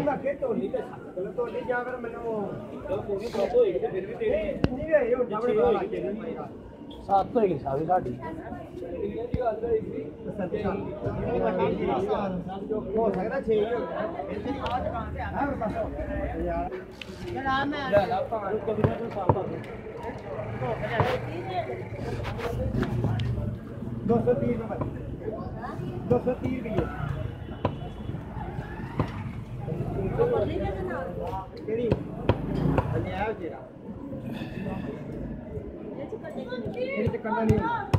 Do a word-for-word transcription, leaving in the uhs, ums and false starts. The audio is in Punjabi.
ਮੈਂ ਅੱਗੇ ਢੋਲੀ ਤੇ ਚਲੋ ਢੋਲੀ ਜਾਂ ਫਿਰ ਮੈਨੂੰ ਪੂਰੀ ਸੱਤ ਹੋਏਗੀ ਤੇ ਫਿਰ ਵੀ ਤੇਰੀ ਨਹੀਂ ਵੀ ਹੋਈ ਹੁਣ ਜਾਵੜੇ ਪਤਾ ਲੱਗ ਜਾਏਗਾ ਸੱਤ ਹੋਏਗੀ ਸਾਡੀ ਸਾਡੀ ਹੋ ਸਕਦਾ ਛੇ ਹੀ ਹੋ ਗਿਆ ਇੱਥੇ ਦੀ ਆਹ ਦੁਕਾਨ ਤੇ ਆਣਾ ਬਸ ਯਾਰ ਜਨਾਬ ਮੈਂ ਲੈ ਲਾ ਭਾਂ ਕਦੀ ਨਾ ਸਾਫ ਕਰ दो सौ तीस रुपये दो सौ तीस रुपये कंडा नहीं